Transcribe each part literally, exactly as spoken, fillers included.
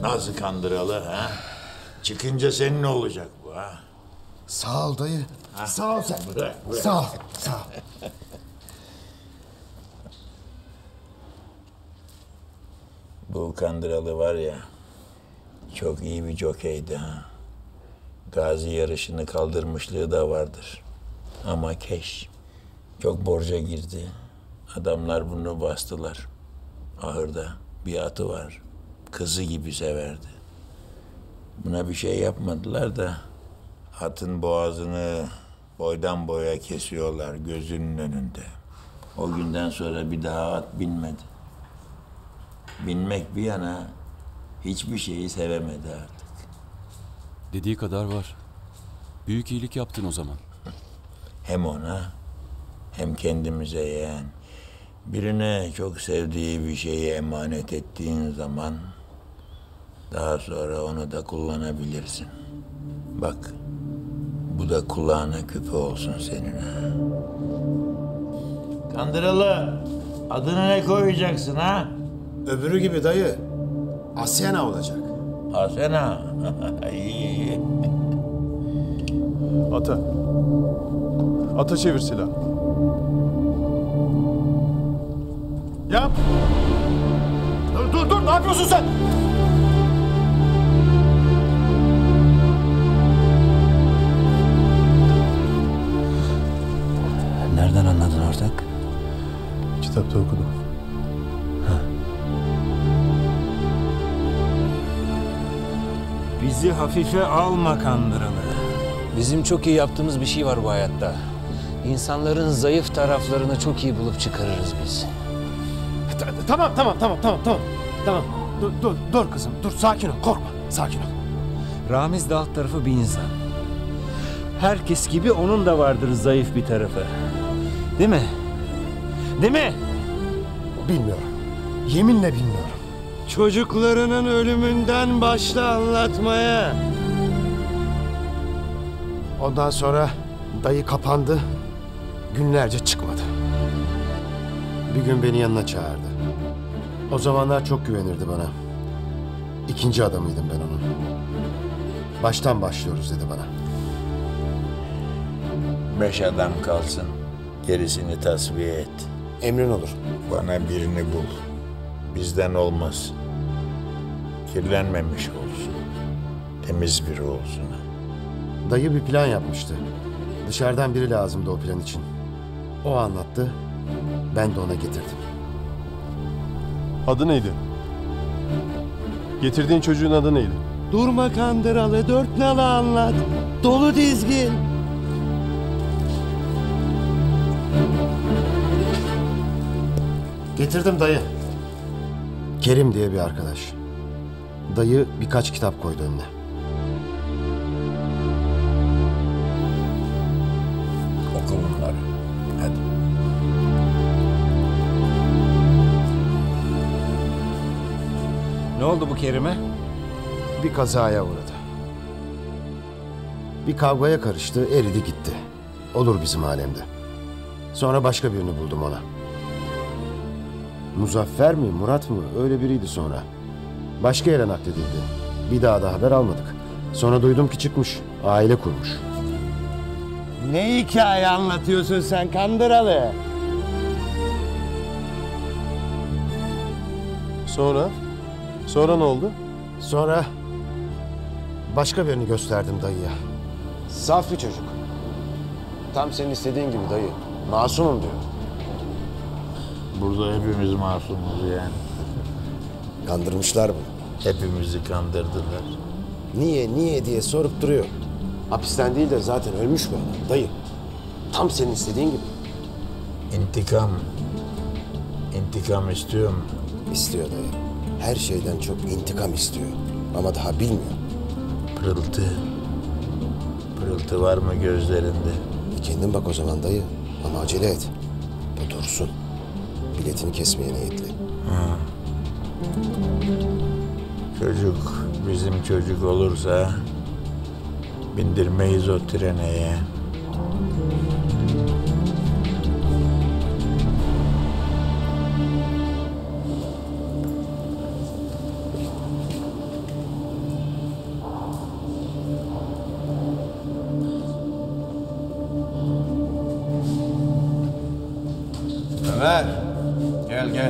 Nasıl kandıralı ha? Çıkınca senin ne olacak bu ha? Sağ ol dayı. Ha? Sağ ol sen. Bırak, bırak. Sağ ol. Sağ ol. Bu kandıralı var ya, çok iyi bir jokeydi ha. Gazi yarışını kaldırmışlığı da vardır. Ama keş, çok borca girdi. Adamlar bunu bastılar. Ahırda bir atı var. Kızı gibi severdi. Buna bir şey yapmadılar da atın boğazını boydan boya kesiyorlar gözünün önünde. O günden sonra bir daha at binmedi. Binmek bir yana hiçbir şeyi sevemedi artık. Dediği kadar var. Büyük iyilik yaptın o zaman. Hem ona hem kendimize yeğen. Birine çok sevdiği bir şeyi emanet ettiğin zaman daha sonra onu da kullanabilirsin. Bak, bu da kulağına küpe olsun senin ha. Kandıralı, adını ne koyacaksın ha? Öbürü gibi dayı. Asyana olacak. Asena. İyi. Ata. Ata çevir silah. Yap. Dur dur dur, ne yapıyorsun sen? Nereden anladın ortak? Kitapta okudum. Bizi hafife alma kandıralı. Bizim çok iyi yaptığımız bir şey var bu hayatta. İnsanların zayıf taraflarını çok iyi bulup çıkarırız biz. Tamam tamam tamam tamam tamam. Tamam. Dur dur dur kızım. Dur sakin ol. Korkma. Sakin ol. Ramiz de alt tarafı bir insan. Herkes gibi onun da vardır zayıf bir tarafı. Değil mi? Değil mi? Bilmiyorum. Yeminle bilmiyorum. Çocuklarının ölümünden başla anlatmaya. Ondan sonra dayı kapandı. Günlerce çıkmadı. Bir gün beni yanına çağırdı. O zamanlar çok güvenirdi bana. İkinci adamıydım ben onun. Baştan başlıyoruz dedi bana. Beş adam kalsın, gerisini tasfiye et. Emrin olur. Bana birini bul. Bizden olmaz. Kirlenmemiş olsun. Temiz biri olsun. Dayı bir plan yapmıştı. Dışarıdan biri lazımdı o plan için. O anlattı. Ben de ona getirdim. Adı neydi? Getirdiğin çocuğun adı neydi? Durma kandıralı. Dört nala anlat. Dolu dizgin. Getirdim dayı. Kerim diye bir arkadaş. Dayı birkaç kitap koydu önüne. Oku bunları. Hadi. Ne oldu bu Kerim'e? Bir kazaya uğradı. Bir kavgaya karıştı, eridi gitti. Olur bizim alemde. Sonra başka birini buldum ona. Muzaffer mi, Murat mı? Öyle biriydi sonra. Başka yere nakledildi. Bir daha da haber almadık. Sonra duydum ki çıkmış, aile kurmuş. Ne hikaye anlatıyorsun sen kandıralı? Sonra? Sonra ne oldu? Sonra başka birini gösterdim dayıya. Saf bir çocuk. Tam senin istediğin gibi dayı. Masumum diyor. Burada hepimiz masumuz yani. Kandırmışlar bunu. Hepimizi kandırdılar. Niye, niye diye sorup duruyor. Hapisten değil de zaten ölmüş bu adam dayı. Tam senin istediğin gibi. İntikam. İntikam istiyorum. İstiyor dayı. Her şeyden çok intikam istiyor. Ama daha bilmiyor. Pırıltı. Pırıltı var mı gözlerinde? E kendin bak o zaman dayı. Ama acele et. Bu dursun. Biletini kesmeye niyetli. Ha. Çocuk bizim çocuk olursa bindirmeyiz o treneye. Ömer, gel gel.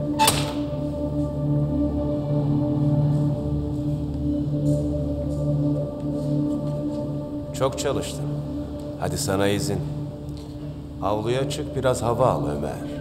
Çok çalıştın. Hadi sana izin. Avluya çık, biraz hava al Ömer.